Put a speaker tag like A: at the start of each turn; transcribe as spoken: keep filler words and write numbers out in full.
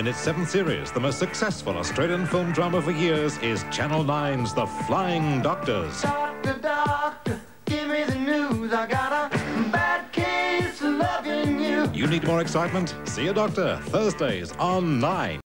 A: its seventh series, the most successful Australian film drama for years is Channel nine's The Flying Doctors.
B: Doctor, doctor, give me the news. I got a bad case of loving you.
A: You need more excitement? See a doctor, Thursdays on nine.